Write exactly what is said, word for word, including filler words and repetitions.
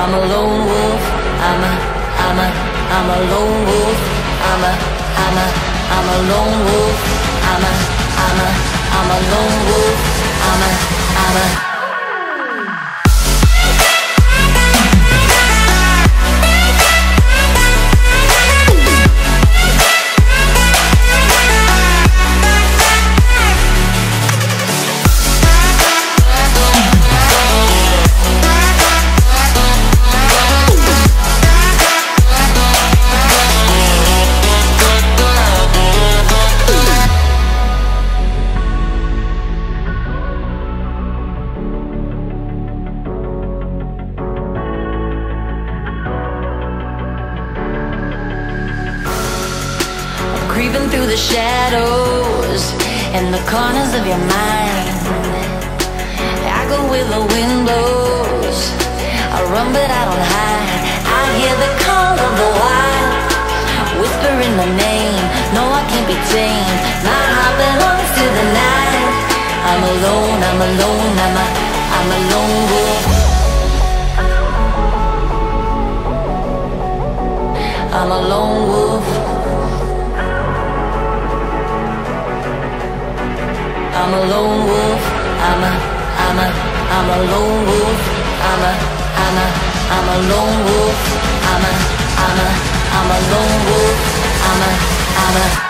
I'm a lone wolf. I'm a, I'm a, I'm a lone wolf. I'm a, I'm a, I'm a lone wolf. I'm a, I'm a, I'm a lone wolf. I'm a, I'm a. Creeping through the shadows and the corners of your mind. I go where the wind blows. I run but I don't hide. I hear the call of the wild, whispering my name. No, I can't be tamed. My heart belongs to the night. I'm alone, I'm alone, I'm a, I'm a lone wolf. I'm a lone wolf. I'm a lone wolf. I'm a, I'm a, I'm a lone wolf. I'm a, I'm a, I'm a lone wolf. I'm a, I'm a, I'm a lone wolf. I'm a, I'm a